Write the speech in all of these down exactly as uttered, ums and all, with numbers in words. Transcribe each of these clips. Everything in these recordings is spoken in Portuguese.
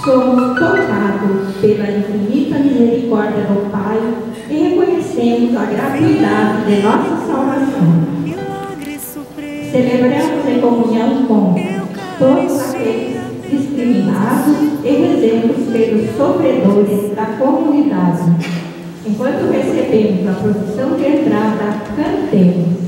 somos tocados pela infinita misericórdia do Pai e reconhecemos a gratuidade de nossa salvação. Celebramos em comunhão com todos aqueles discriminados e rezemos pelos sofredores da comunidade. Enquanto recebemos a procissão de entrada, cantemos.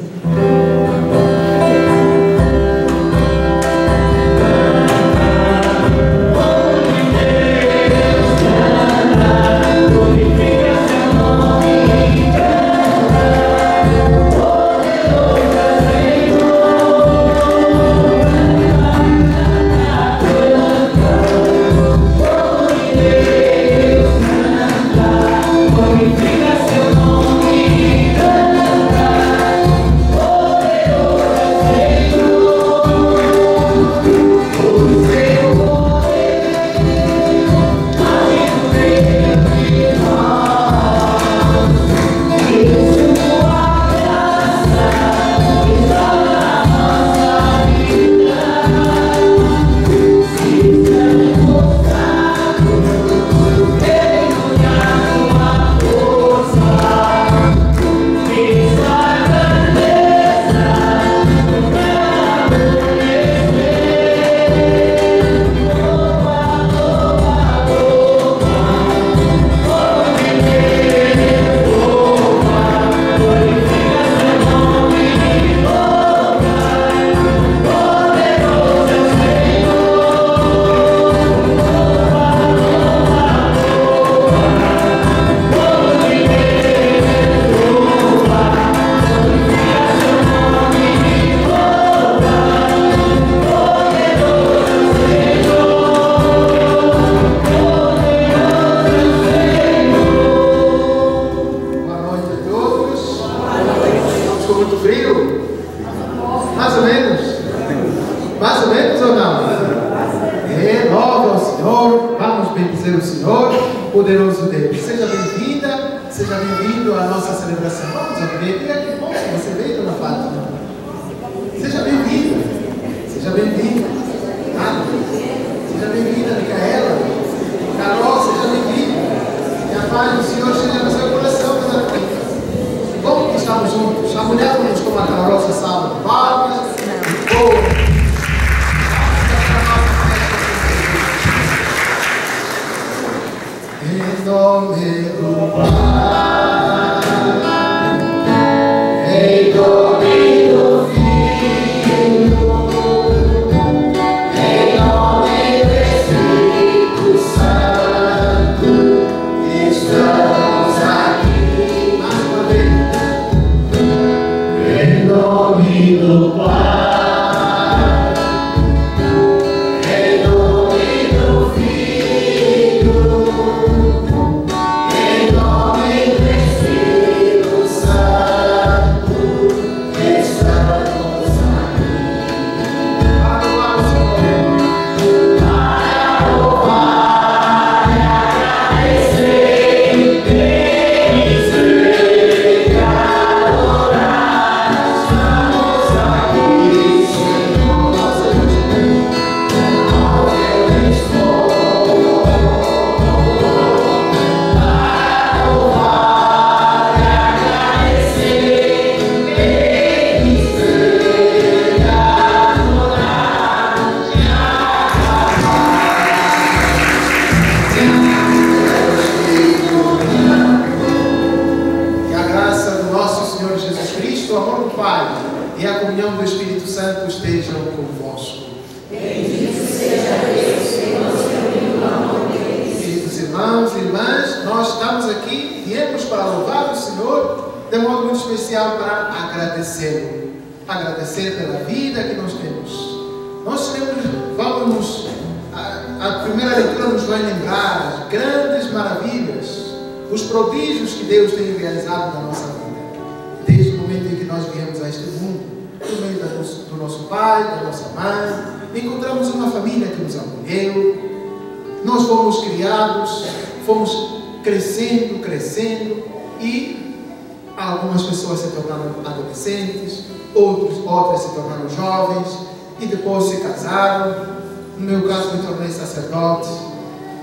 Outros, outras se tornaram jovens e depois se casaram. No meu caso, me tornei sacerdote.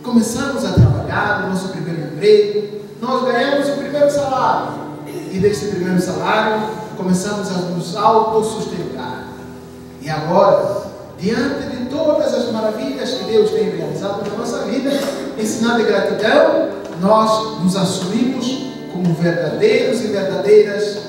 começamos a trabalhar no nosso primeiro emprego, nós ganhamos o primeiro salário, e desse primeiro salário começamos a nos autossustentar. E agora, diante de todas as maravilhas que Deus tem realizado na nossa vida, em sinal de gratidão, nós nos assumimos como verdadeiros e verdadeiras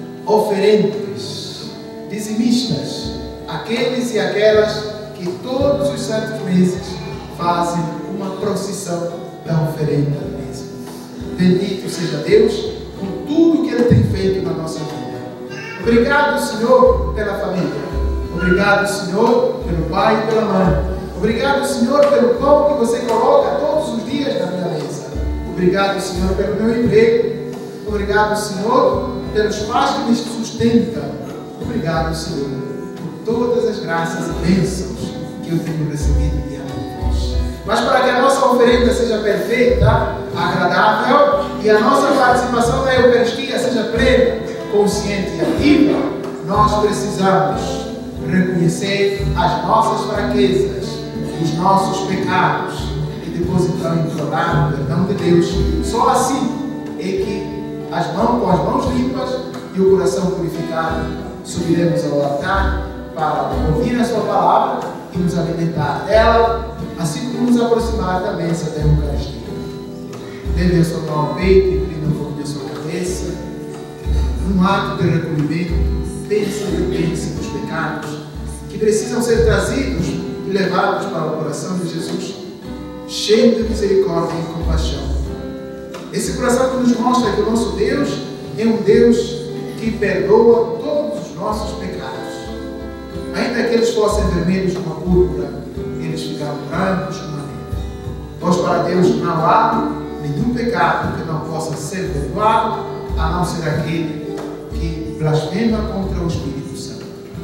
oferentes, dizimistas, aqueles e aquelas que todos os santos meses fazem uma procissão da oferenda mesmo. Bendito seja Deus por tudo que Ele tem feito na nossa vida. Obrigado, Senhor, pela família. Obrigado, Senhor, pelo pai e pela mãe. Obrigado, Senhor, pelo pão que você coloca todos os dias na minha mesa. Obrigado, Senhor, pelo meu emprego. Obrigado, Senhor, pelos pais que me sustentam. Obrigado, Senhor, por todas as graças e bênçãos que eu tenho recebido diante de vós. Mas para que a nossa oferenda seja perfeita, agradável, e a nossa participação na Eucaristia seja plena, consciente e ativa, nós precisamos reconhecer as nossas fraquezas, os nossos pecados, e depois então implorar o perdão de Deus. Só assim é que as mãos, com as mãos limpas e o coração purificado, subiremos ao altar para ouvir a sua palavra e nos alimentar dela, assim como nos aproximar da mesa da Eucaristia. Dê a sua mão ao peito, inclina um pouco da sua cabeça, num ato de recolhimento, pense e pense nos pecados que precisam ser trazidos e levados para o coração de Jesus, cheio de misericórdia e compaixão. Esse coração que nos mostra que o nosso Deus é um Deus que perdoa todos os nossos pecados. Ainda que eles fossem vermelhos como a púrpura, eles ficaram brancos como a neve. Pois para Deus não há nenhum pecado que não possa ser perdoado, a não ser aquele que blasfema contra o Espírito Santo.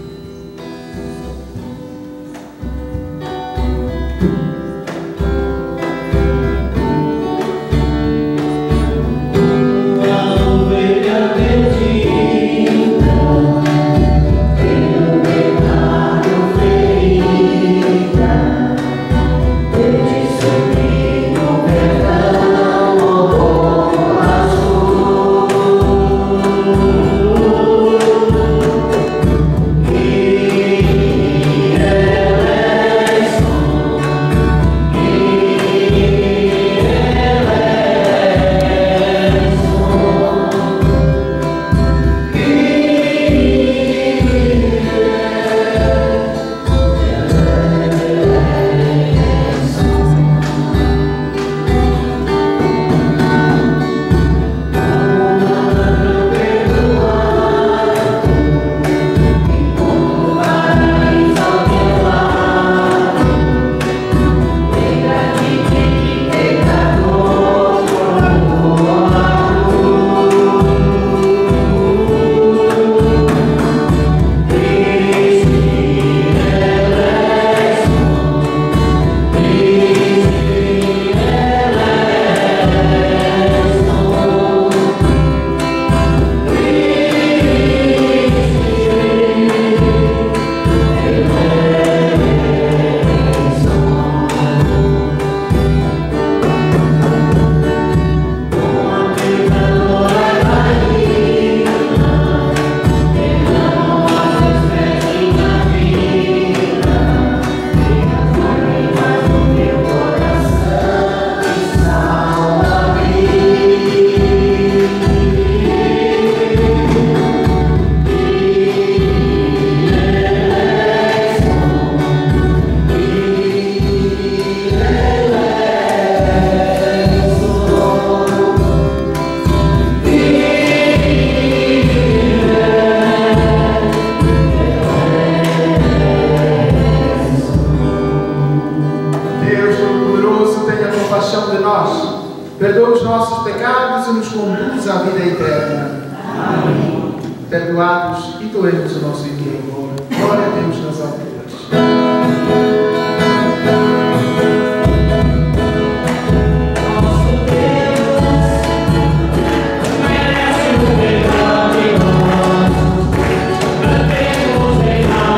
Perdoa os nossos pecados e nos conduz à vida eterna. Amém. Perdoados e doemos o nosso interior. Glória a Deus nas alturas.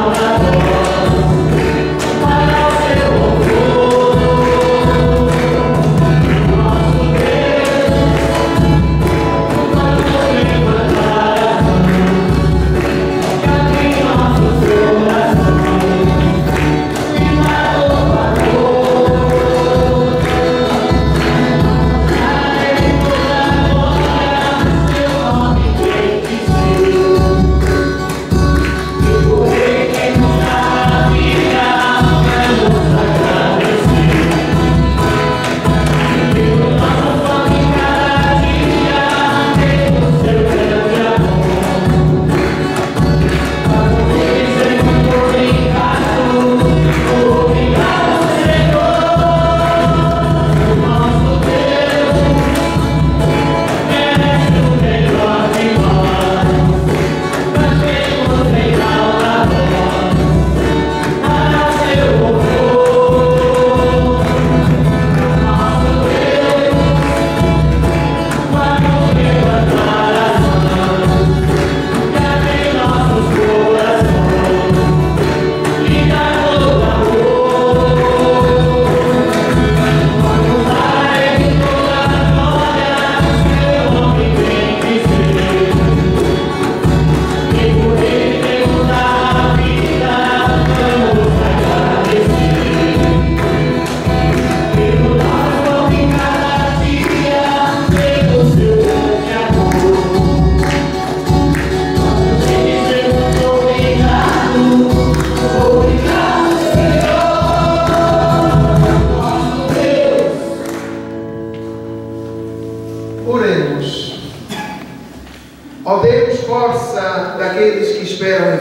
Para o seu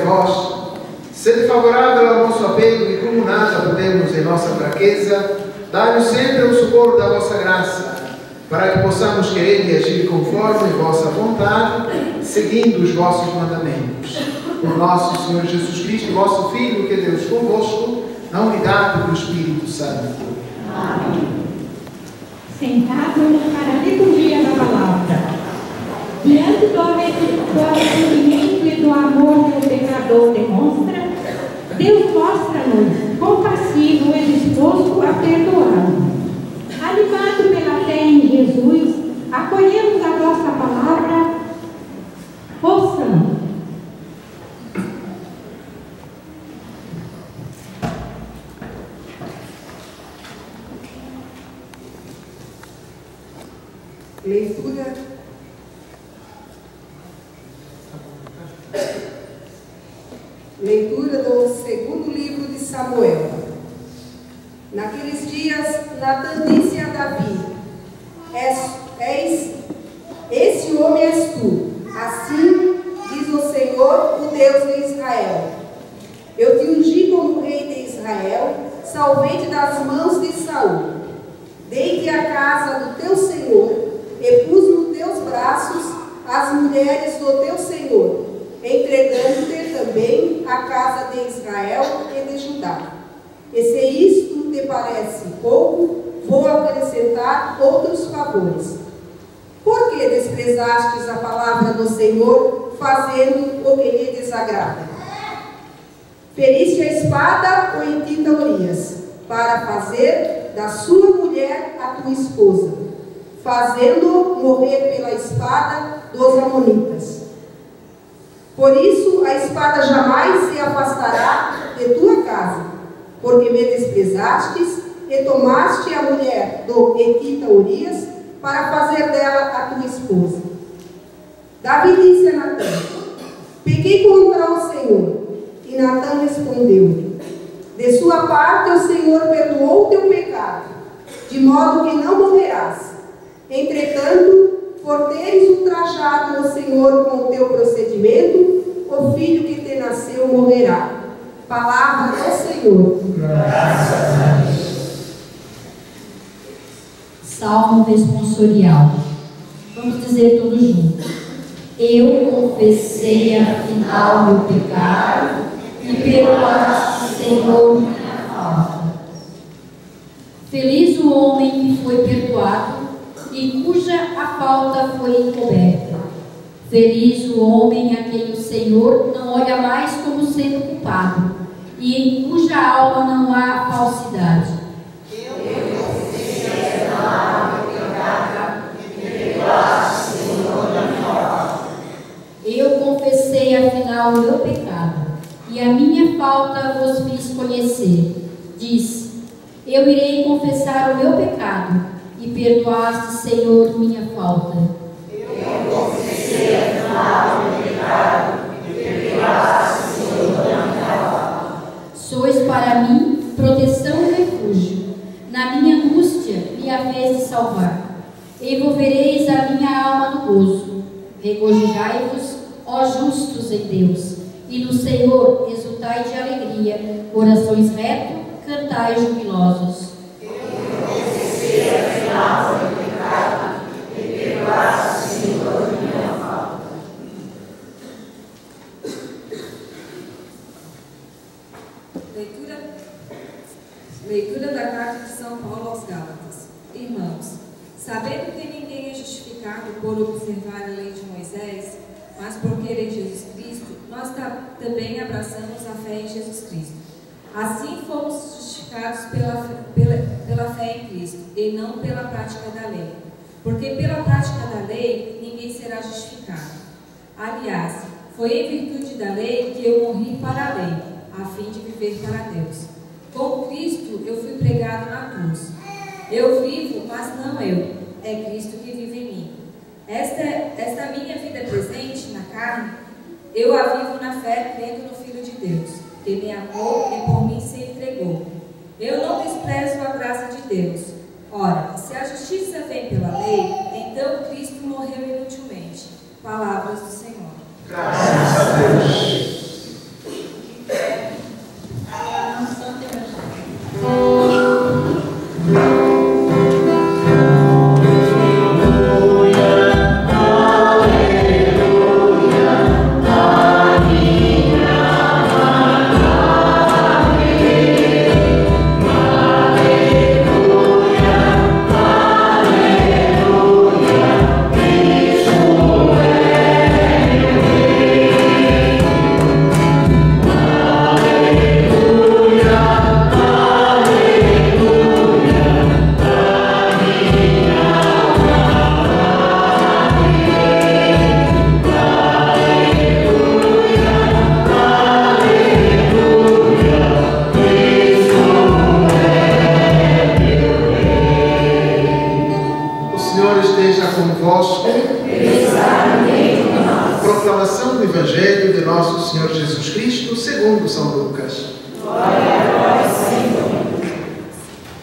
vós, sede favorável ao nosso apelo e como nada podemos em nossa fraqueza, dai-nos sempre o socorro da vossa graça, para que possamos querer e agir conforme vossa vontade, seguindo os vossos mandamentos. Por nosso Senhor Jesus Cristo, vosso Filho, que é Deus convosco, na unidade do Espírito Santo. Amém. Sentados para a liturgia da palavra. Diante do arrependimento e do amor que o pecador demonstra, Deus mostra-nos compassivo e disposto a perdoá-lo. Animado pela fé em Jesus, acolhemos a nossa palavra. Ouçamos. Leitura. Leitura do segundo livro de Samuel. Naqueles dias, Natã disse a Davi: És, és, esse homem és tu, assim diz o Senhor, o Deus de Israel. Eu te ungi como rei de Israel, salvei-te das mãos de Saul. Dei-te a casa do teu Senhor, e pus nos teus braços as mulheres do teu Senhor, entregando-te também a casa de Israel e de Judá. E se isto te parece pouco, vou acrescentar outros favores. Por que desprezastes a palavra do Senhor, fazendo o que lhe desagrada? Feriste a espada o Etita Urias, para fazer da sua mulher a tua esposa, fazendo-o morrer pela espada dos amonitas. Por isso a espada jamais se afastará de tua casa, porque me desprezastes e tomaste a mulher do Etita Urias para fazer dela a tua esposa. Davi disse a Natã: pequei contra o Senhor. E Natã respondeu: de sua parte o Senhor perdoou o teu pecado, de modo que não morrerás. Entretanto, por teres ultrajado o Senhor com o teu procedimento, o filho que te nasceu morrerá. Palavra do Senhor. Graças a Deus. Salmo responsorial. Vamos dizer todos juntos. Eu confessei afinal meu pecado e perdoaste, Senhor, minha falta. Feliz o homem que foi perdoado e cuja a falta foi encoberta. Feliz o homem a quem o Senhor não olha mais como sendo culpado e em cuja alma não há falsidade. Eu confessei afinal meu pecado e perdoaste, Senhor, minha falta. Eu confessei afinal o meu pecado e a minha falta vos fiz conhecer. Diz: eu irei confessar o meu pecado e perdoaste, Senhor, minha falta. Eu confessei afinal o meu pecado e perdoaste, Senhor, minha falta. Sois para mim proteção e refúgio. Na minha angústia me haveis de salvar. Envolvereis a minha alma no gozo. Regozijai-vos, ó justos em Deus, e no Senhor exultai de alegria. Corações retos, cantai jubilosos. Eu confessei afinal o meu pecado e perdoaste, Senhor, minha falta. Leitura, leitura da carta de São Paulo aos Gálatas. Irmãos, sabendo que ninguém é justificado por observar a lei de Moisés, mas por crer em Jesus Cristo, nós também abraçamos a fé em Jesus Cristo. Assim fomos justificados pela, pela, pela fé em Cristo, e não pela prática da lei. Porque pela prática da lei, ninguém será justificado. Aliás, foi em virtude da lei que eu morri para a lei, a fim de viver para Deus. Com Cristo eu fui pregado na cruz. Eu vivo, mas não eu, é Cristo que vive em mim. Esta, esta minha vida presente na carne, eu a vivo na fé, crendo no Filho de Deus, que me amou e por mim se entregou. Eu não desprezo a graça de Deus. Ora, se a justiça vem pela lei, então Cristo morreu inutilmente. Palavras do Senhor. Graças a Deus.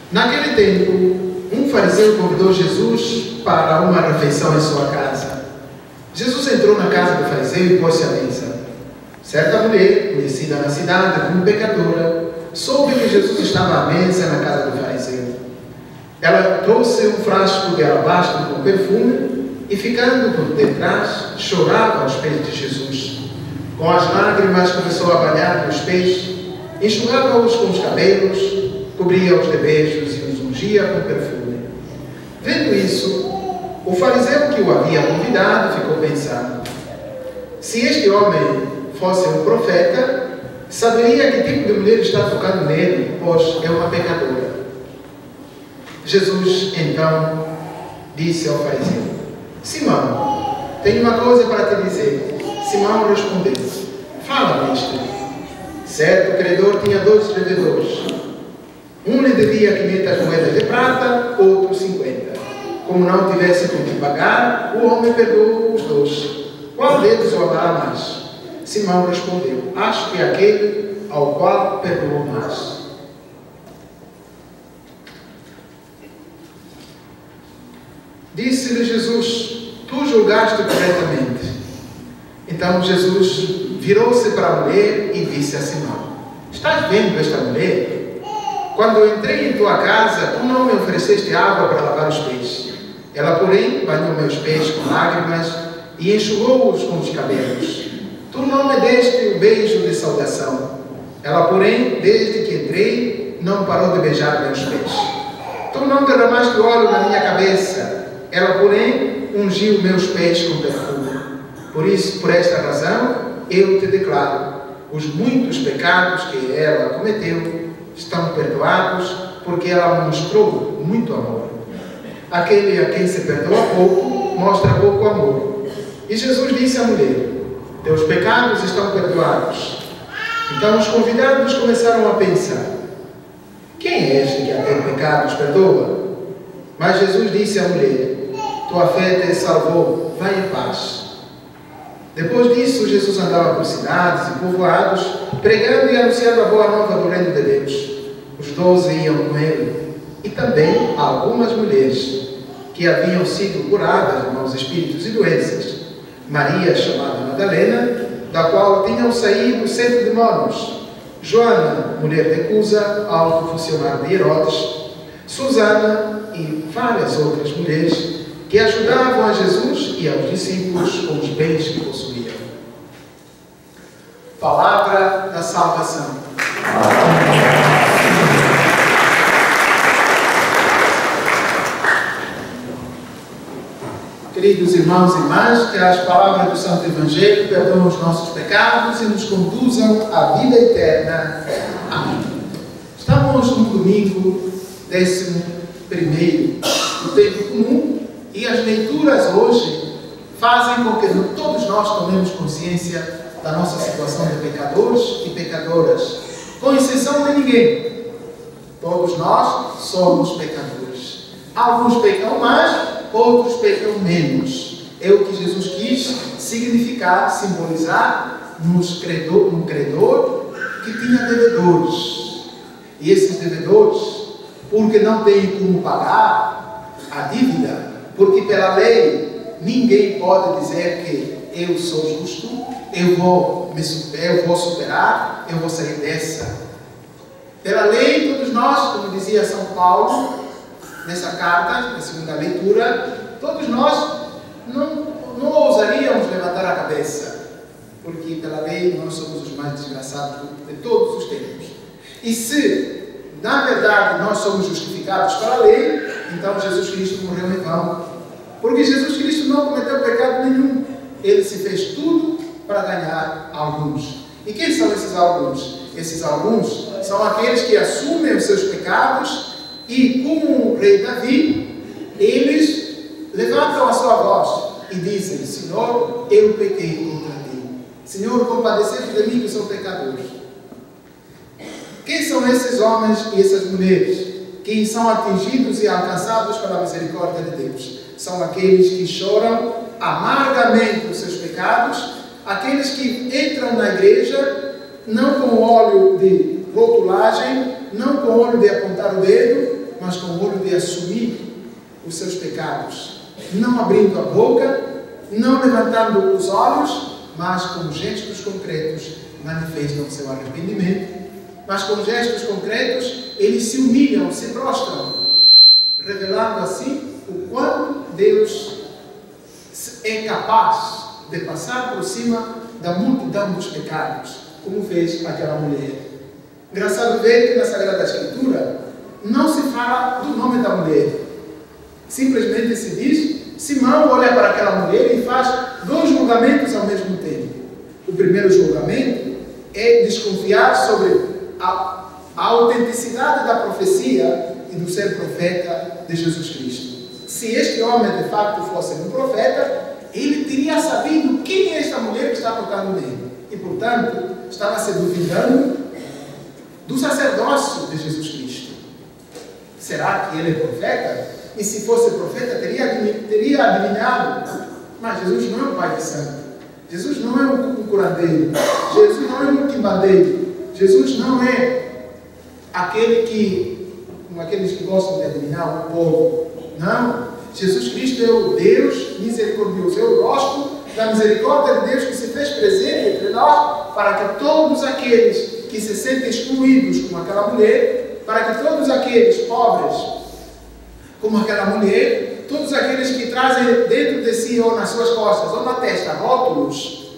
Naquele tempo, um fariseu convidou Jesus para uma refeição em sua casa. Jesus entrou na casa do fariseu e pôs-se à mesa. Certa mulher, conhecida na cidade como pecadora, soube que Jesus estava à mesa na casa do fariseu. Ela trouxe um frasco de alabastro com perfume e, ficando por detrás, chorava aos pés de Jesus. Com as lágrimas começou a banhar os pés, enxugava-os com os cabelos, cobria-os de beijos e os ungia com perfume. Vendo isso, o fariseu que o havia convidado ficou pensando: se este homem fosse um profeta, saberia que tipo de mulher está tocando nele, pois é uma pecadora. Jesus então disse ao fariseu: Simão, tenho uma coisa para te dizer. Simão respondeu: fala, mestre. Certo credor tinha dois devedores. Um lhe devia quinhentas moedas de prata, outro cinquenta. Como não tivesse com que pagar, o homem perdoou os dois. Qual deles o amará mais? Simão respondeu: acho que é aquele ao qual perdoou mais. Disse-lhe Jesus: tu julgaste corretamente. Então Jesus virou-se para a mulher e disse a Simão: estás vendo esta mulher? Quando eu entrei em tua casa, tu não me ofereceste água para lavar os pés. Ela, porém, banhou meus pés com lágrimas e enxugou-os com os cabelos. Tu não me deste o beijo de saudação. Ela, porém, desde que entrei, não parou de beijar meus pés. Tu não derramaste óleo na minha cabeça. Ela, porém, ungiu meus pés com perfume. Por isso, por esta razão, eu te declaro: os muitos pecados que ela cometeu estão perdoados, porque ela mostrou muito amor. Aquele a quem se perdoa pouco, mostra pouco amor. E Jesus disse à mulher: teus pecados estão perdoados. Então os convidados começaram a pensar: quem é este que até pecados perdoa? Mas Jesus disse à mulher: tua fé te salvou, vai em paz. Depois disso, Jesus andava por cidades e povoados, pregando e anunciando a boa nova do reino de Deus. Os doze iam com ele, e também algumas mulheres que haviam sido curadas de maus espíritos e doenças. Maria, chamada Madalena, da qual tinham saído sete demônios. Joana, mulher de Cusa, alto funcionário de Herodes. Susana e várias outras mulheres que ajudavam a Jesus e aos discípulos com os bens que possuíam. Palavra da salvação. Queridos irmãos e irmãs, que as palavras do Santo Evangelho perdoem os nossos pecados e nos conduzam à vida eterna. Amém. Estamos no domingo décimo primeiro do tempo comum e as leituras hoje fazem com que todos nós tomemos consciência da nossa situação de pecadores e pecadoras, com exceção de ninguém. Todos nós somos pecadores. Alguns pecam mais, outros pecam menos. É o que Jesus quis significar, simbolizar nos credor, no credor que tinha devedores. E esses devedores, porque não têm como pagar a dívida, porque pela lei ninguém pode dizer que eu sou justo, eu vou, me, eu vou superar, eu vou sair dessa. Pela lei, todos nós, como dizia São Paulo, nessa carta, na segunda leitura, todos nós não, não ousaríamos levantar a cabeça, porque pela lei nós somos os mais desgraçados de todos os tempos. E se, na verdade, nós somos justificados pela lei, então Jesus Cristo morreu em vão. Porque Jesus Cristo não cometeu pecado nenhum. Ele se fez tudo para ganhar alguns. E quem são esses alguns? Esses alguns são aqueles que assumem os seus pecados e, como o rei Davi, eles levantam a sua voz e dizem: Senhor, eu pequei contra ti. Senhor, compadecei-te de mim que sou pecador. Quem são esses homens e essas mulheres que são atingidos e alcançados pela misericórdia de Deus? São aqueles que choram amargamente os seus pecados, aqueles que entram na igreja não com óleo de rotulagem, não com óleo de apontar o dedo, mas com o olho de assumir os seus pecados, não abrindo a boca, não levantando os olhos, mas com gestos concretos manifestam o seu arrependimento. Mas com gestos concretos, eles se humilham, se prostram, revelando assim o quanto Deus é capaz de passar por cima da multidão dos pecados, como fez aquela mulher. Engraçado ver que na Sagrada Escritura não se fala do nome da mulher. Simplesmente se diz, Simão olha para aquela mulher e faz dois julgamentos ao mesmo tempo. O primeiro julgamento é desconfiar sobre a, a autenticidade da profecia e do ser profeta de Jesus Cristo. Se este homem de facto fosse um profeta, ele teria sabido quem é esta mulher que está tocando nele. E, portanto, estava se duvidando do sacerdócio de Jesus Cristo. Será que ele é profeta? E se fosse profeta, teria, teria adivinhado. Mas Jesus não é um pai de santo. Jesus não é um curandeiro. Jesus não é um quimbandeiro. Jesus não é aquele que, como aqueles que gostam de adivinhar o povo. Não. Jesus Cristo é o Deus misericordioso. É o rosto da misericórdia de Deus que se fez presente entre nós para que todos aqueles que se sentem excluídos como aquela mulher, para que todos aqueles pobres como aquela mulher, todos aqueles que trazem dentro de si ou nas suas costas ou na testa rótulos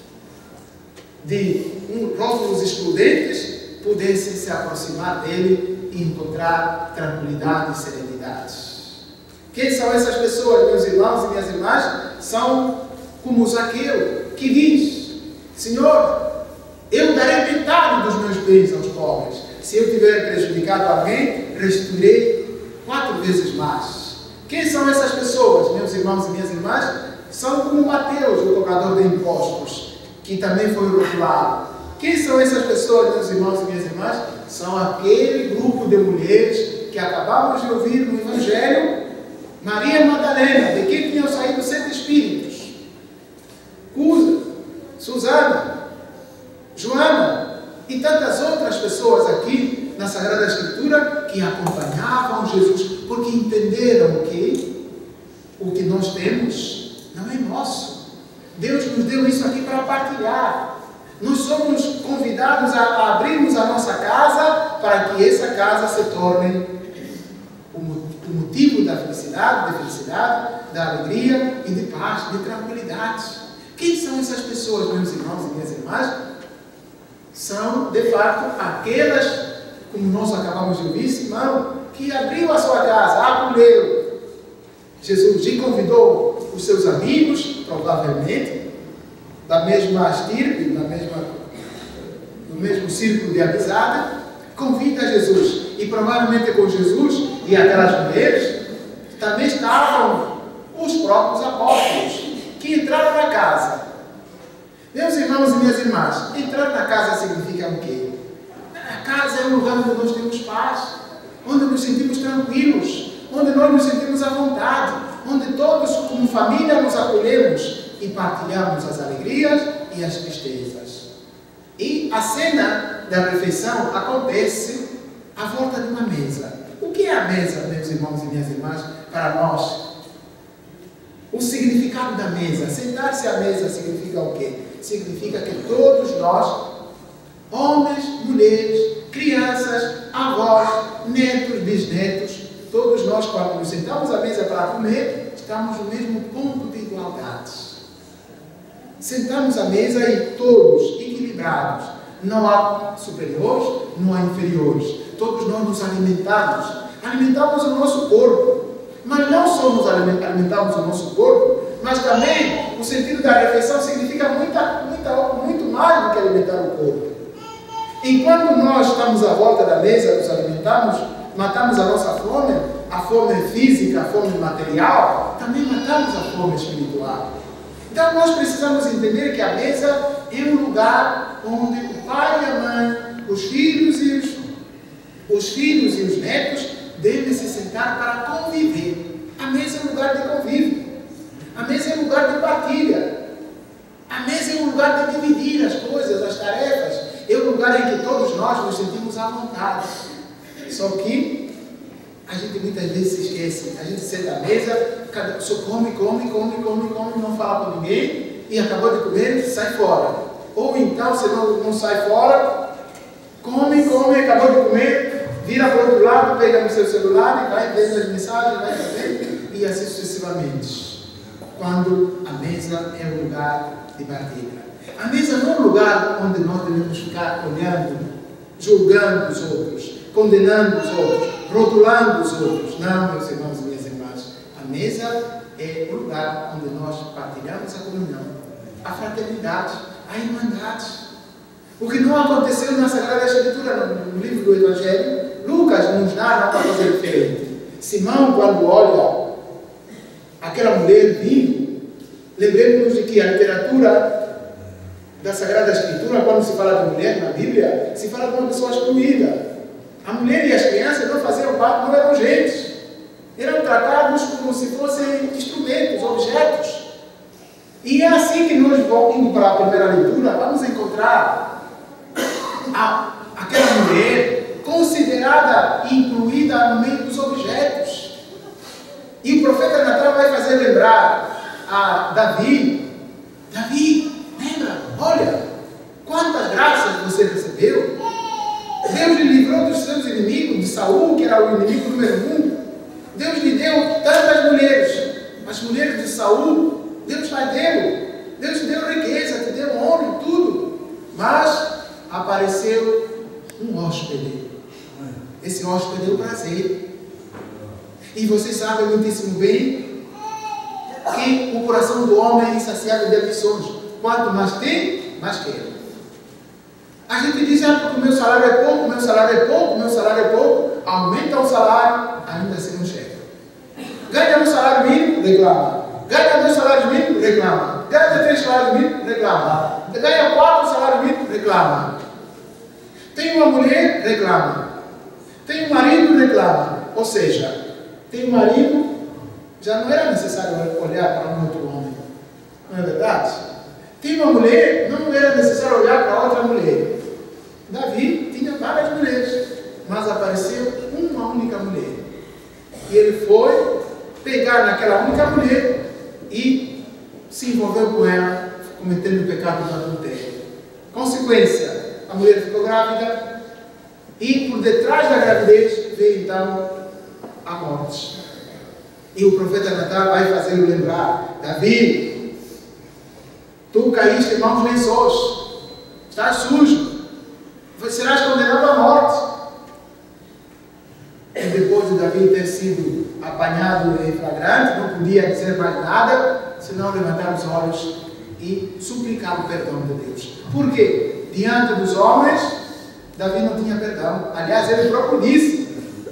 de um, rótulos excludentes, pudessem se aproximar dele e encontrar tranquilidade e serenidade. Quem são essas pessoas, meus irmãos e minhas irmãs? São como Zaqueu, que diz: Senhor, eu darei metade dos meus bens aos pobres. Se eu tiver prejudicado alguém, restituirei quatro vezes mais. Quem são essas pessoas, meus irmãos e minhas irmãs? São como Mateus, o cobrador de impostos, que também foi rotulado. Quem são essas pessoas, meus irmãos e minhas irmãs? São aquele grupo de mulheres que acabamos de ouvir no Evangelho. Maria Madalena, de quem tinham saído sete espíritos. Cusa, Susana, Joana e tantas outras pessoas aqui na Sagrada Escritura que acompanhavam Jesus, porque entenderam que o que nós temos não é nosso. Deus nos deu isso aqui para partilhar. Nós somos convidados a, a abrirmos a nossa casa para que essa casa se torne o, o motivo da felicidade, da felicidade, da alegria e de paz, de tranquilidade. Quem são essas pessoas, meus irmãos e minhas irmãs? São, de fato, aquelas, como nós acabamos de ouvir, Simão, que abriu a sua casa, acolheu. Jesus lhe convidou os seus amigos, provavelmente, da mesma estirpe, da mesma, do mesmo círculo de amizade, convida Jesus. E provavelmente com Jesus e aquelas mulheres também estavam os próprios apóstolos, que entraram na casa. Meus irmãos e minhas irmãs, entrar na casa significa o quê? A casa é um lugar onde nós temos paz, onde nos sentimos tranquilos, onde nós nos sentimos à vontade, onde todos, como família, nos acolhemos e partilhamos as alegrias e as tristezas. E a cena da refeição acontece à volta de uma mesa. O que é a mesa, meus irmãos e minhas irmãs, para nós? O significado da mesa, sentar-se à mesa significa o quê? Significa que todos nós, homens, mulheres, crianças, avós, netos, bisnetos, todos nós, quando nos sentamos à mesa para comer, estamos no mesmo ponto de igualdade. Sentamos à mesa e todos equilibrados. Não há superiores, não há inferiores. Todos nós nos alimentamos. Alimentamos o nosso corpo. Mas não só nos alimentamos o nosso corpo, mas também o sentido da refeição significa muita, muita, muito mais do que alimentar o corpo. Enquanto nós estamos à volta da mesa, nos alimentamos, matamos a nossa fome, a fome física, a fome material, também matamos a fome espiritual. Então nós precisamos entender que a mesa é um lugar onde o pai e a mãe, os filhos e os, os filhos e os netos devem se sentar para conviver. A mesa é um lugar de convívio. A mesa é um lugar de partilha. A mesa é um lugar de dividir as coisas, as tarefas. É um lugar em que todos nós nos sentimos à vontade. Só que A gente muitas vezes se esquece. A gente senta à mesa, cada, só come, come, come, come, come, não fala com ninguém e acabou de comer, sai fora. Ou então, se não, não sai fora, come, come, acabou de comer, vira para o outro lado, pega no seu celular e vai vendo as mensagens, vai fazer, e assim sucessivamente. Quando a mesa é um lugar de partilha. A mesa não é um lugar onde nós devemos ficar olhando, julgando os outros, condenando os outros, rotulando os outros. Não, meus irmãos e minhas irmãs. A mesa é o lugar onde nós partilhamos a comunhão, a fraternidade, a irmandade. O que não aconteceu na Sagrada Escritura, no livro do Evangelho, Lucas nos narra uma coisa diferente. Simão, quando olha aquela mulher vindo, lembremos-nos de que a literatura da Sagrada Escritura, quando se fala de mulher na Bíblia, se fala de uma pessoa excluída. A mulher e as crianças não faziam parte, não eram gente. Eram tratados como se fossem instrumentos, objetos. E é assim que nós, indo para a primeira leitura, vamos encontrar a, aquela mulher considerada e incluída no meio dos objetos. E o profeta Natan vai fazer lembrar a Davi. Davi, lembra? Olha, quantas graças você recebeu. Deus lhe livrou dos seus inimigos, de Saul, que era o inimigo número um. Deus lhe deu tantas mulheres. As mulheres de Saul, Deus lhe deu. Deus te deu riqueza, te deu honra e tudo. Mas apareceu um hóspede. Esse hóspede deu prazer. E vocês sabem muitíssimo bem que o coração do homem é insaciável de ambições. Quanto mais tem, mais quer. A gente diz, ah, porque o meu salário é pouco, o meu salário é pouco, o meu salário é pouco. Aumenta o salário, ainda assim não chega. Ganha um salário mínimo, reclama. Ganha dois salários mínimos, reclama. Ganha três salários mínimos, reclama. Ganha quatro salários mínimos, reclama. Tem uma mulher, reclama. Tem um marido, reclama. Ou seja, tem um marido, já não era necessário olhar para um outro homem. Não é verdade? Tem uma mulher, não era necessário olhar para outra mulher. Davi tinha várias mulheres, mas apareceu uma única mulher. E ele foi pegar naquela única mulher e se envolveu com ela, cometendo o pecado do adultério. Consequência, a mulher ficou grávida e por detrás da gravidez veio então a morte. E o profeta Natan vai fazê-lo lembrar: Davi, tu caíste em maus lençóis, estás sujo, serás condenado à morte. E depois de Davi ter sido apanhado em flagrante, não podia dizer mais nada, senão levantar os olhos e suplicar o perdão de Deus. Por quê? Diante dos homens, Davi não tinha perdão. Aliás, ele próprio disse,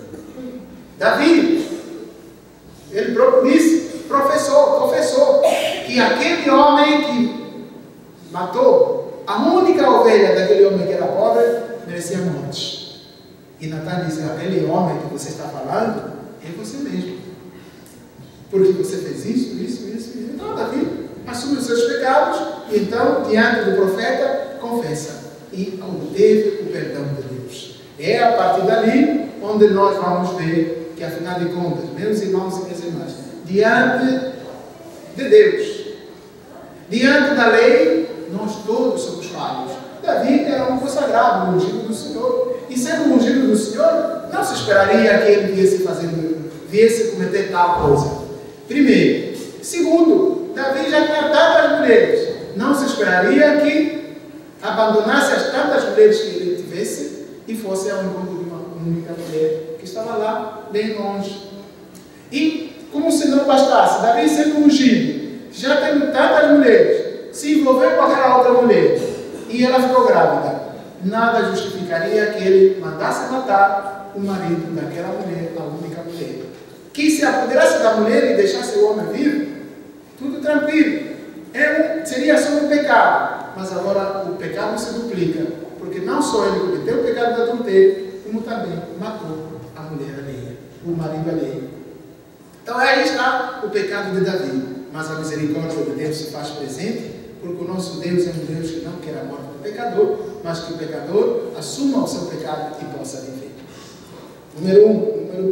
Davi, ele próprio disse, professor, confessou, que aquele homem que matou a única ovelha daquele homem que era pobre, merecia morte. E Natan disse, aquele homem que você está falando, é você mesmo. Porque você fez isso, isso, isso, isso. Então, Davi assume os seus pecados, e então, diante do profeta, confessa. E obteve o perdão de Deus. É a partir dali onde nós vamos ver que, afinal de contas, meus irmãos e minhas irmãs, diante de Deus, diante da lei, nós todos somos falhos. Davi era um consagrado, um ungido do Senhor. E sendo um ungido do Senhor, não se esperaria que ele viesse fazendo, viesse cometer tal coisa. Primeiro. Segundo, Davi já tinha tantas mulheres. Não se esperaria que abandonasse as tantas mulheres que ele tivesse e fosse ao encontro de uma única mulher que estava lá, bem longe. E, como se não bastasse, Davi sendo ungido, já tendo tantas mulheres, se envolveu com aquela outra mulher e ela ficou grávida. Nada justificaria que ele mandasse matar o marido daquela mulher, a única mulher. Que se apoderasse da mulher e deixasse o homem vivo, tudo tranquilo. É um, seria só um pecado. Mas agora o pecado se duplica. Porque não só ele cometeu o pecado do adultério, como também matou a mulher alheia, o marido alheio. Então aí está o pecado de Davi. Mas a misericórdia de Deus se faz presente, porque o nosso Deus é um Deus que não quer a morte do pecador, mas que o pecador assuma o seu pecado e possa viver. Número um. Número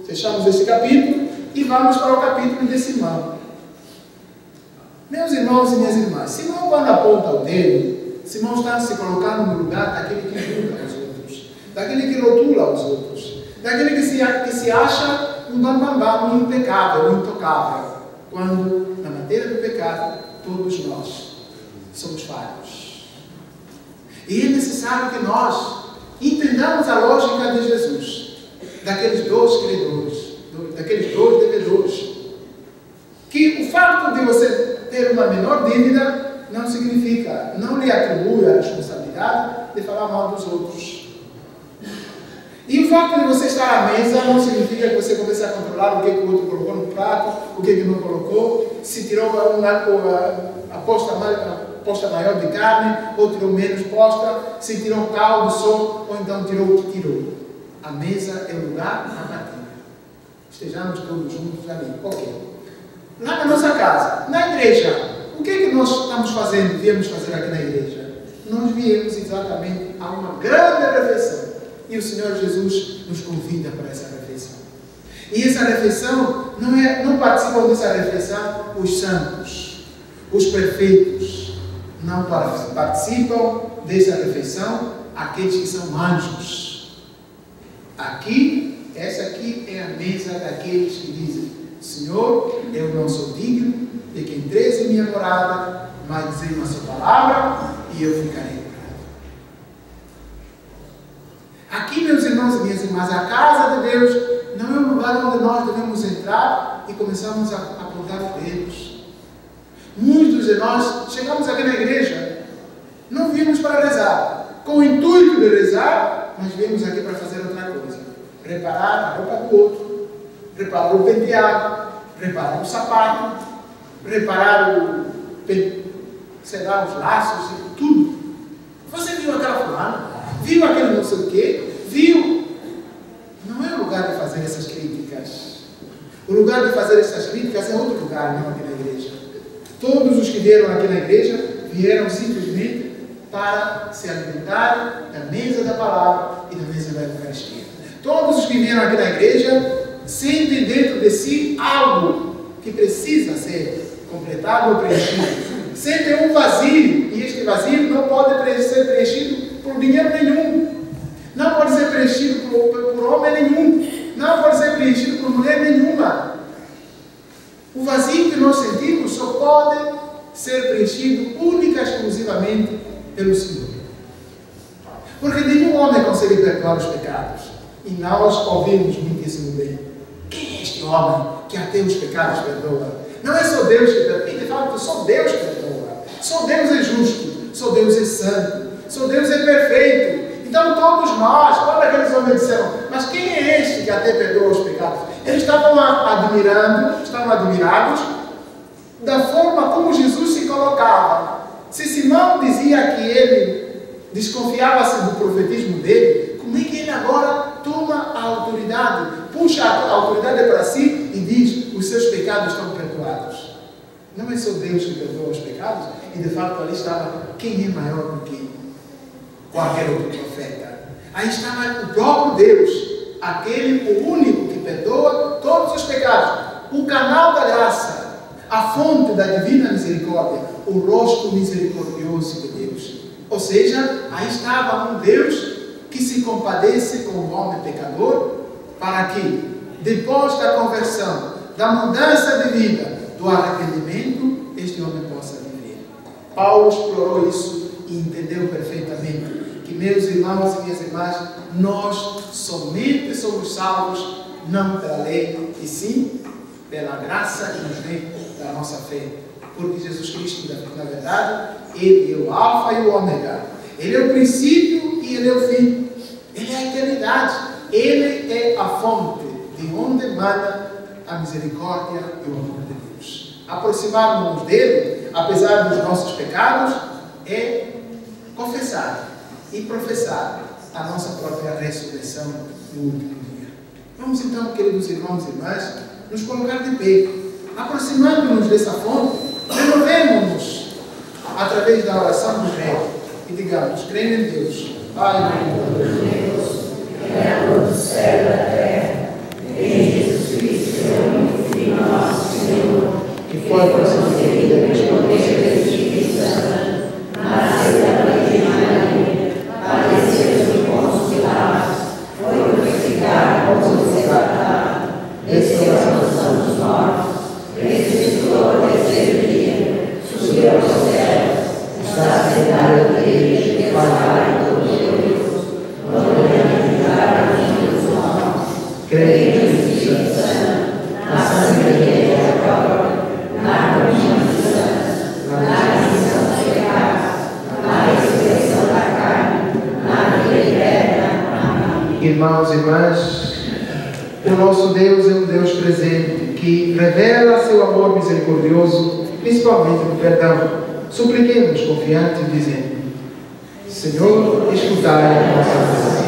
fechamos esse capítulo e vamos para o capítulo de Simão. Meus irmãos e minhas irmãs, Simão, quando aponta o dedo, Simão está se colocando no lugar daquele que julga os outros, daquele que rotula os outros, daquele que se, que se acha um bambambam, um impecável, um intocável, quando, na matéria do pecado, todos nós somos falhos. E é necessário que nós entendamos a lógica de Jesus, daqueles dois credores, daqueles dois devedores, que o fato de você ter uma menor dívida não significa, não lhe atribui a responsabilidade de falar mal dos outros. E o fato de você estar à mesa não significa que você comece a controlar o que, que o outro colocou no prato, o que, que não colocou, se tirou uma a posta, a posta maior de carne, ou tirou menos posta, se tirou caldo só, ou então tirou o que tirou. A mesa é o lugar da partilha. Estejamos todos juntos ali. Ok. Lá na nossa casa, na igreja, o que é que nós estamos fazendo, viemos fazer aqui na igreja? Nós viemos exatamente a uma grande refeição. E o Senhor Jesus nos convida para essa refeição. E essa refeição, não, é, não participam dessa refeição os santos, os perfeitos. Não participam dessa refeição aqueles que são anjos. Aqui, essa aqui é a mesa daqueles que dizem: Senhor, eu não sou digno de que entres em minha morada, mas dizer uma só palavra e eu ficarei. Aqui, meus irmãos e minhas irmãs, a casa de Deus não é um lugar onde nós devemos entrar e começarmos a apontar dedos. Muitos de nós chegamos aqui na igreja, não viemos para rezar, com o intuito de rezar, mas viemos aqui para fazer outra coisa: preparar a roupa do outro, preparar o penteado, preparar o sapato, preparar o, sei lá, os laços, tudo. Você viu aquela fulana? Viu aquele não sei o quê? Viu? Não é o lugar de fazer essas críticas. O lugar de fazer essas críticas é outro lugar, não aqui na igreja. Todos os que vieram aqui na igreja vieram simplesmente para se alimentar da mesa da palavra e da mesa da Eucaristia. Todos os que vieram aqui na igreja sentem dentro de si algo que precisa ser completado ou preenchido. Sentem um vazio, e este vazio não pode ser preenchido por dinheiro nenhum, não pode ser preenchido por, por homem nenhum, não pode ser preenchido por mulher nenhuma. O vazio que nós sentimos só pode ser preenchido única e exclusivamente pelo Senhor. Porque nenhum homem consegue perdoar os pecados. E nós ouvimos muitíssimo bem: quem é este homem que até os pecados perdoa? Não é só Deus que perdoa, e de fato só Deus perdoa. Só Deus é justo, só Deus é santo, só Deus é perfeito. Então todos nós, quando aqueles homens disseram: mas quem é este que até perdoa os pecados? Eles estavam admirando, estavam admirados da forma como Jesus se colocava. Se Simão dizia que ele desconfiava-se do profetismo dele, como é que ele agora toma a autoridade, puxa a autoridade para si e diz: os seus pecados estão perdoados? Não é só Deus que perdoa os pecados? E de fato ali estava: quem é maior do que qualquer outro profeta? Aí estava o próprio Deus, aquele, o único que perdoa todos os pecados, o canal da graça, a fonte da divina misericórdia, o rosto misericordioso de Deus. Ou seja, aí estava um Deus que se compadece com o homem pecador, para que, depois da conversão, da mudança de vida, do arrependimento, este homem possa viver. Paulo explorou isso e entendeu perfeitamente que, meus irmãos e minhas irmãs, nós somente somos salvos não pela lei, e sim pela graça que nos vem da nossa fé. Porque Jesus Cristo, na verdade, Ele é o alfa e o ômega. Ele é o princípio e Ele é o fim. Ele é a eternidade. Ele é a fonte de onde emana a misericórdia e o amor de Deus. Aproximarmos-nos dele, apesar dos nossos pecados, é confessar e professar a nossa própria ressurreição no último dia. Vamos então, queridos irmãos e irmãs, nos colocar de pé, aproximando-nos dessa fonte, renovemos-nos através da oração do Rei e digamos: creio em Deus, Pai, Deus, Criador do céu e da terra, posso separar, ressurreição dos mortos, ressuscitou ao terceiro dia, subiu aos céus, está sentado à direita de Pai Todo-Poderoso, glorificar a vida dos mortos. Creio no Espírito Santo, na Santa Igreja Católica, na comunhão dos santos, na remissão dos pecados, na ressurreição da carne, na vida eterna. Amém. Irmãos e irmãs, o nosso Deus é um Deus presente, que revela seu amor misericordioso, principalmente no perdão. Supliquemos confiante, dizendo: Senhor, escutai a nossa oração.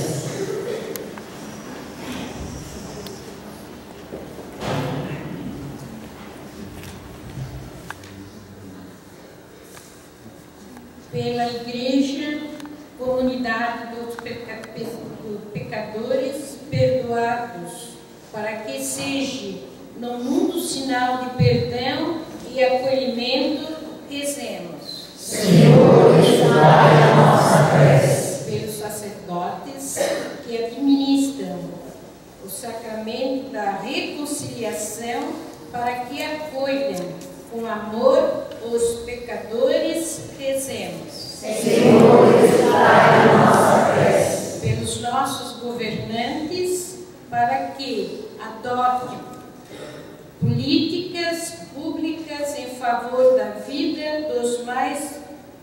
Pela Igreja, comunidade dos peca pecadores perdoados, para que seja no mundo sinal de perdão e acolhimento, rezemos. Senhor, escutai a nossa prece. Pelos sacerdotes que administram o sacramento da reconciliação, para que acolham com amor os pecadores, rezemos. Senhor, escutai a nossa prece. Pelos nossos governantes, para que adotem políticas públicas em favor da vida dos mais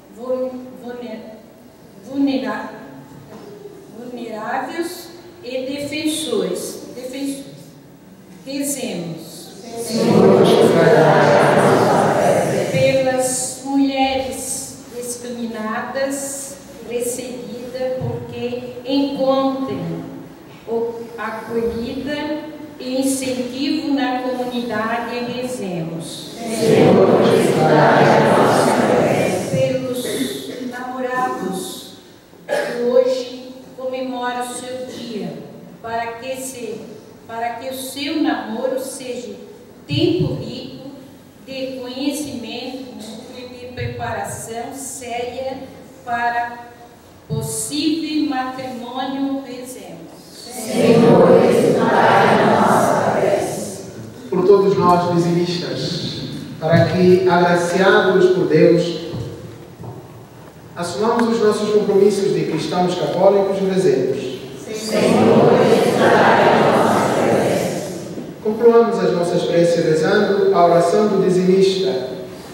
vulneráveis e defensores. defensores. Rezemos. Senhor, escutai a nossa prece. Pelas mulheres discriminadas, recebidas, porque encontrem acolhida e incentivo na comunidade, rezemos. Senhor, escutai a nossa prece. Pelos namorados que hoje comemoram o seu dia, para que, se, para que o seu namoro seja tempo rico de conhecimento e de preparação séria para possível matrimônio, rezemos. Senhor, escutai a nossa prece. Por todos nós, dizimistas, para que, agraciados por Deus, assumamos os nossos compromissos de cristãos católicos, rezemos. Senhor, escutai a nossa prece. Concluamos as nossas preces rezando a oração do dizimista.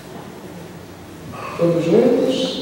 Todos juntos.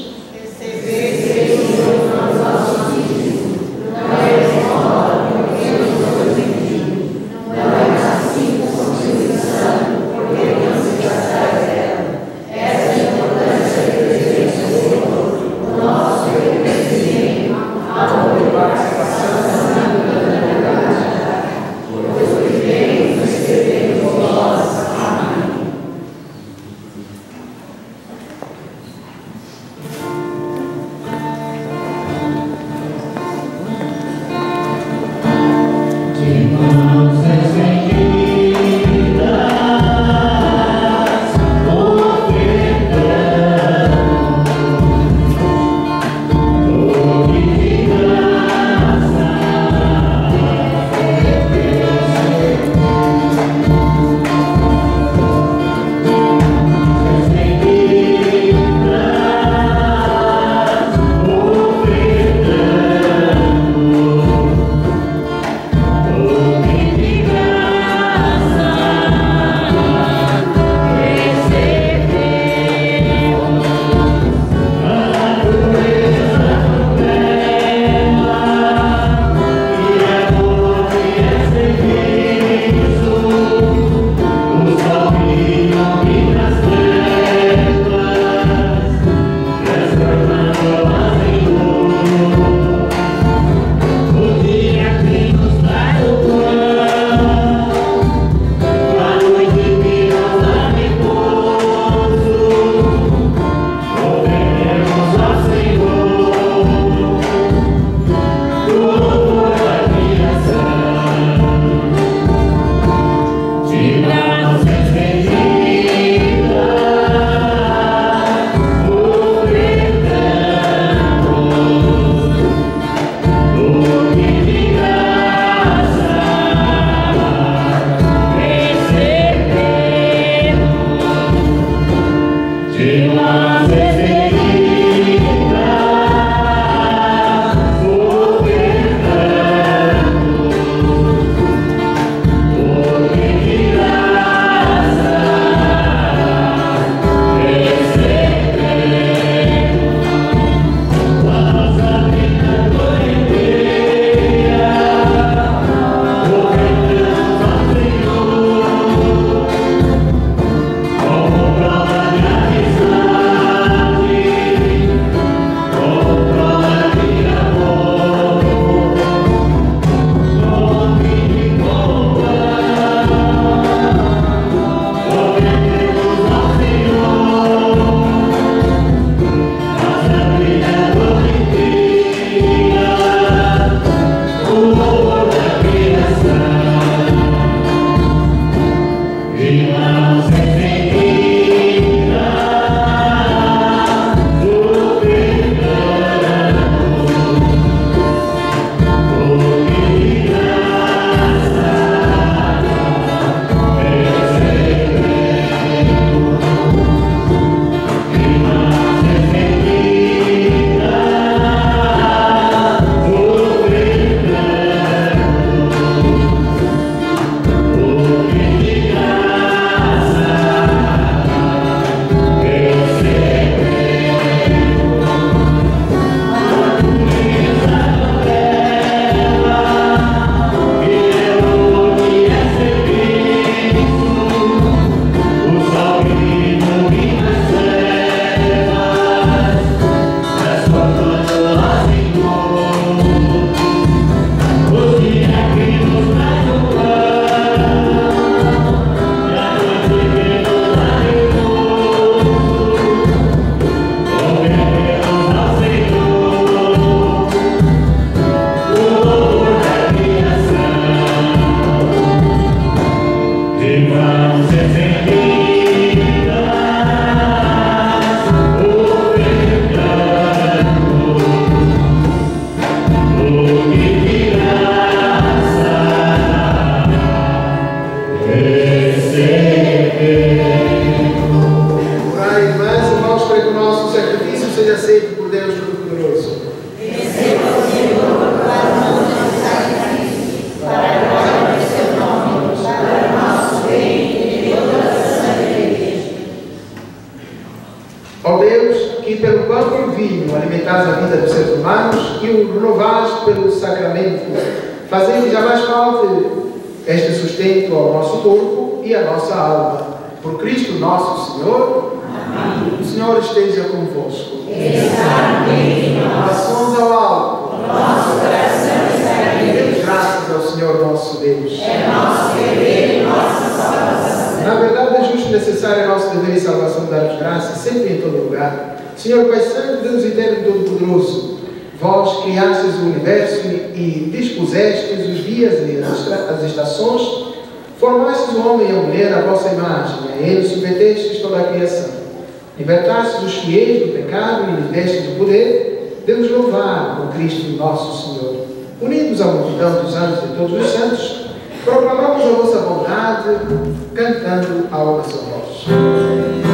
que o renovais pelo sacramento, fazendo que jamais falte este sustento ao nosso corpo e à nossa alma. Por Cristo nosso Senhor. Amém. O Senhor esteja convosco. Orações ao alto. Nosso coração está aqui. Demos graças ao Senhor nosso Deus. É nosso dever e nossa salvação. Na verdade, é justo e necessário nosso dever e salvação dar-vos graças sempre e em todo lugar. Senhor Pai Santo, Deus eterno e todo-poderoso, vós criastes o universo e dispusestes os dias e as estações, formastes o homem e a mulher à vossa imagem, e a eles submetestes toda a criação. Libertastes os fiéis do pecado e lhes destes o poder, Deus louvado com Cristo nosso Senhor. Unidos à multidão dos anjos de todos os santos, proclamamos a vossa bondade, cantando a vossa voz.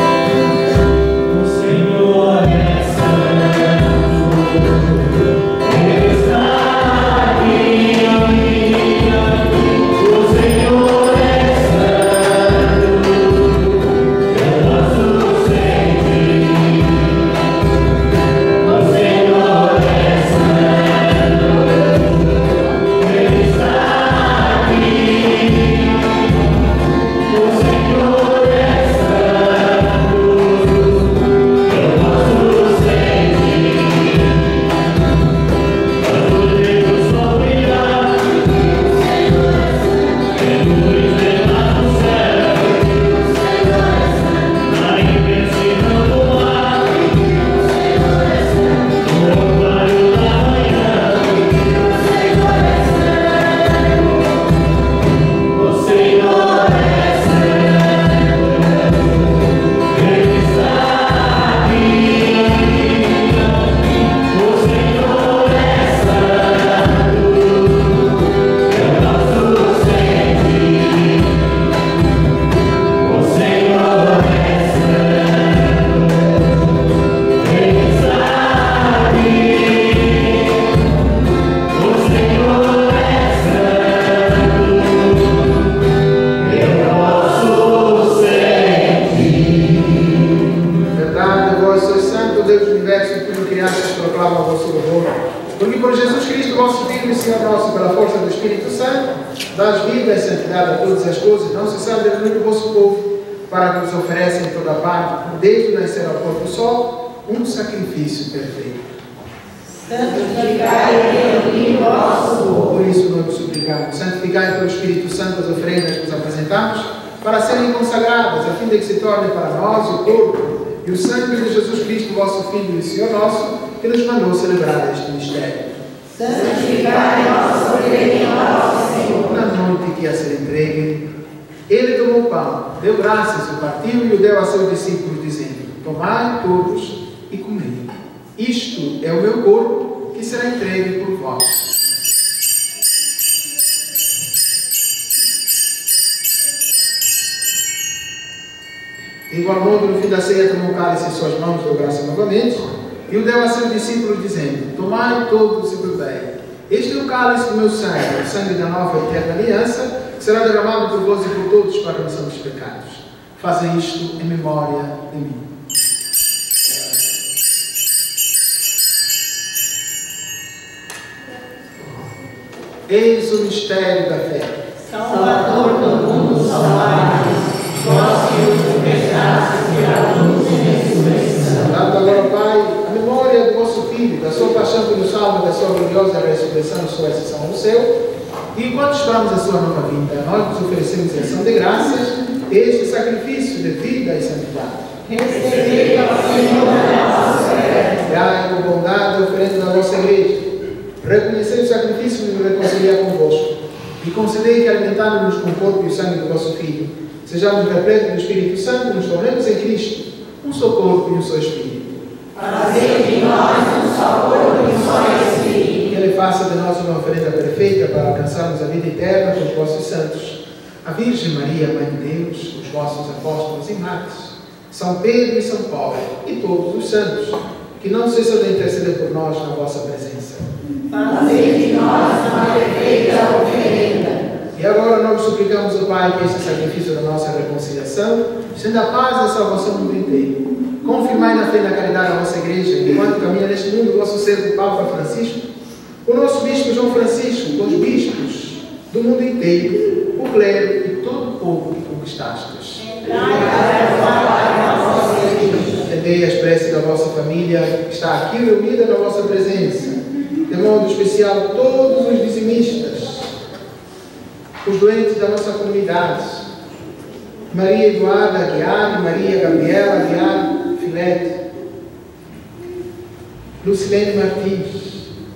De igual modo, no fim da ceia, tomou o cálice em suas mãos, deu graça novamente, e o deu a seus discípulos, dizendo: Tomai todos e bebei. Este é o cálice do meu sangue, o sangue da nova e eterna aliança, que será derramado por vós e por todos para a remissão dos pecados. Fazem isto em memória de mim. Eis o mistério da fé. Salvador do mundo, salvai. Vós que os libertastes pela luz e ressurreição. Dado agora, Pai, a memória do vosso Filho, da sua paixão que nos salva, da sua gloriosa ressurreição e sua ascensão no céu, e enquanto esperamos a sua nova vinda, nós nos oferecemos em ação de graças este sacrifício de vida e santidade. Recebei ao Senhor a nossa fé. Dai com bondade a oferenda da vossa igreja. Reconhecei o sacrifício de nos reconciliar convosco e concedei que, alimentando-nos com o corpo e o sangue do vosso Filho, sejamos repletos do Espírito Santo, nos tornemos em Cristo um só corpo e um só Espírito. Fazei de nós um só corpo e um só Espírito. Que Ele faça de nós uma oferenda perfeita para alcançarmos a vida eterna com os vossos santos, a Virgem Maria, Mãe de Deus, os vossos apóstolos e mártires, São Pedro e São Paulo e todos os santos, que não cessam de interceder por nós na vossa presença. Fazei de nós uma perfeita oferenda. E agora nós suplicamos ao Pai que este sacrifício da nossa reconciliação estenda a paz e a salvação no mundo inteiro. Confirmai na fé e na caridade a vossa igreja, enquanto caminha neste mundo o vosso servo Papa Francisco, o nosso bispo João Francisco, com os bispos do mundo inteiro, o clero e todo o povo que conquistastes. Atendei as preces da vossa família, que está aqui reunida na vossa presença, de modo especial todos os dizimistas, os doentes da nossa comunidade, Maria Eduarda Aguiar, Maria Gabriela Aguiar Filete, Lucilene Martins,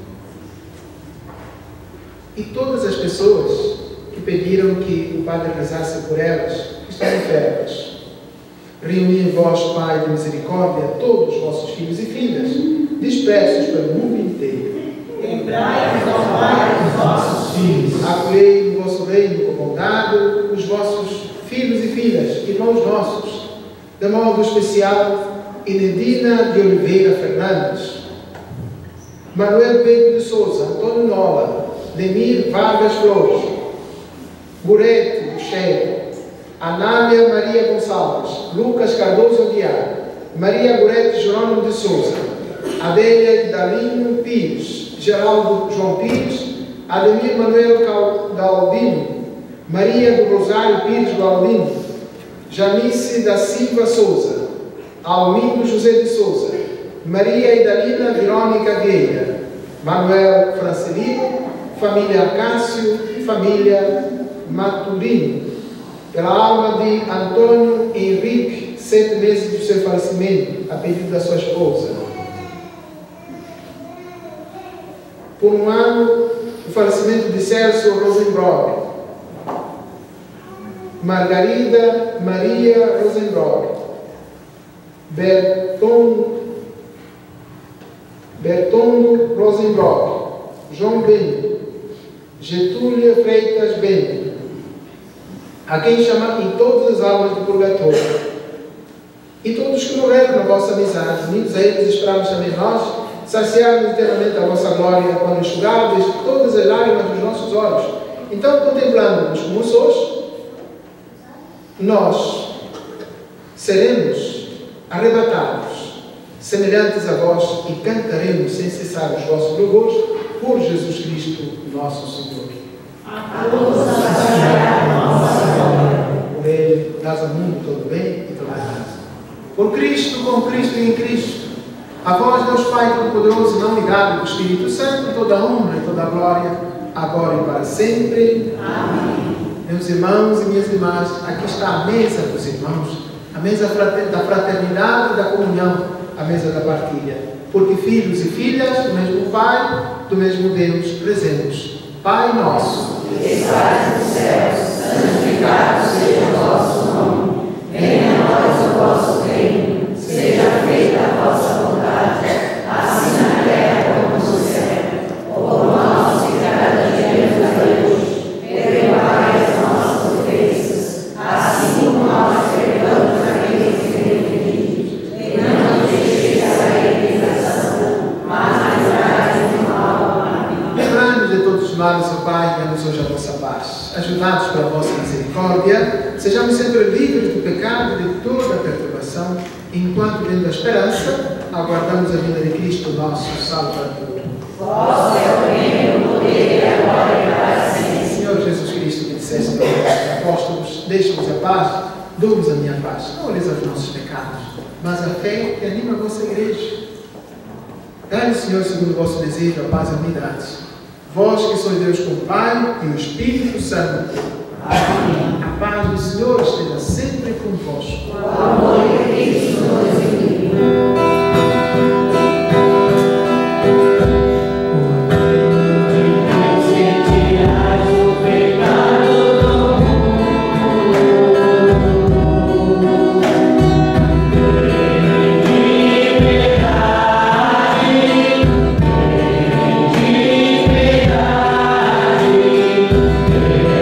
e todas as pessoas que pediram que o Padre rezasse por elas, que estão enfermas. Reuni em vós, Pai de misericórdia, todos os vossos filhos e filhas, dispersos pelo mundo inteiro. Lembrai-vos, ó Pai, dos vossos filhos. Acolhei no vosso reino com bondade os vossos filhos e filhas, irmãos nossos, de modo especial Inedina de Oliveira Fernandes, Manuel Pedro de Souza, Antônio Nola, Lemir Vargas Flores, Gorete Cheiro, Anália Maria Gonçalves, Lucas Cardoso Aguiar, Maria Gorete Jerônimo de Souza, Adélia Dalino Pires, Geraldo João Pires, Ademir Manuel Galdino, Maria do Rosário Pires Galdino, Janice da Silva Souza, Almindo José de Souza, Maria Idalina Verônica Vieira, Manuel Francelino, família Cássio e família Maturino, pela alma de Antônio Henrique, sete meses do seu falecimento, a pedido da sua esposa. Por um ano, o falecimento de Celso Rosenbrock, Margarida Maria Rosenbrock, Berton, Bertondo Rosenbrock, João Bento, Getúlia Freitas Bento, a quem chama em todas as almas do purgatório, e todos que morreram na vossa amizade, unidos a eles esperamos também nós, saciarmos eternamente a vossa glória, quando enxugardes todas as lágrimas dos nossos olhos. Então, contemplando-nos como sois, nós seremos arrebatados, semelhantes a vós, e cantaremos sem cessar os vossos louvores, por Jesus Cristo, nosso Senhor. Por Ele, dás ao mundo todo bem e toda graça. Por Cristo, com Cristo e em Cristo, a vós, Deus Pai Todo-Poderoso, não ligado do Espírito Santo, toda a honra e toda a glória, agora e para sempre. Amém. Meus irmãos e minhas irmãs, aqui está a mesa dos irmãos, a mesa da fraternidade e da comunhão, a mesa da partilha. Porque filhos e filhas do mesmo Pai, do mesmo Deus, rezemos. Pai nosso, que estais nos céus, santificado seja o vosso nome. Venha a nós o vosso reino. Seja feita a vossa vontade, assim na terra como no céu. O pão nosso de cada dia nos dai hoje. Perdoai as nossas ofensas, assim como nós perdoamos aqueles que têm ofendido. E não nos deixeis cair em tentação, mas livrai-nos do mal. Amém. Lembrai-nos de todos os males, ó Pai, dai-nos hoje a vossa paz. Ajudados pela vossa misericórdia, sejamos sempre livres do pecado e de toda a perturbação, enquanto, dentro da esperança, aguardamos a vinda de Cristo, nosso Salvador. Vós é o reino, o poder e a glória para sempre. Senhor Jesus Cristo, que disseste para os apóstolos, deixa-nos a paz, dou-nos a minha paz. Não olheis aos nossos pecados, mas a fé que anima a vossa igreja. Dai-nos, Senhor, segundo o vosso desejo, a paz e a unidade. Vós que sois Deus com o Pai e o Espírito Santo. Amém. A paz do Senhor esteja sempre convosco. O amor de Cristo nos une.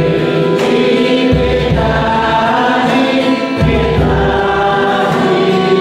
Amém.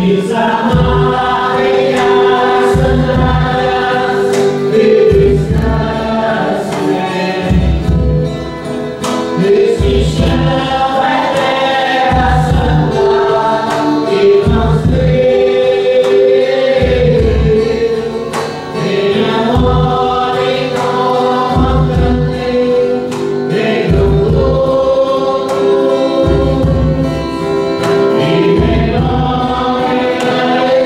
Amen.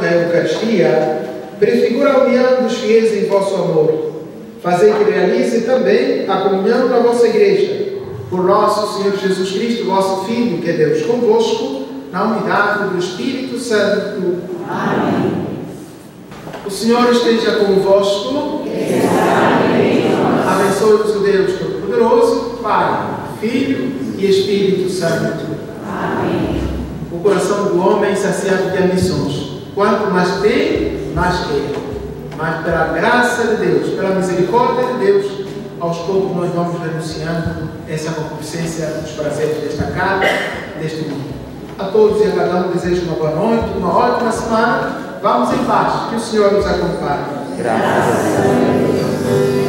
na Eucaristia prefigura a união dos fiéis em vosso amor. Fazei que realize também a comunhão da vossa Igreja. Por nosso Senhor Jesus Cristo, vosso Filho, que é Deus convosco, na unidade do Espírito Santo. Amém. O Senhor esteja convosco. Abençoe-vos o Deus Todo-Poderoso, Pai, Filho e Espírito Santo. Amém. O coração do homem saciado de ambições. Quanto mais tem, mais quer. Mas pela graça de Deus, pela misericórdia de Deus, aos poucos nós vamos renunciando essa concupiscência dos prazeres desta carne, deste mundo. A todos e a cada um desejo uma boa noite, uma ótima semana. Vamos em paz. Que o Senhor nos acompanhe. Graças a Deus.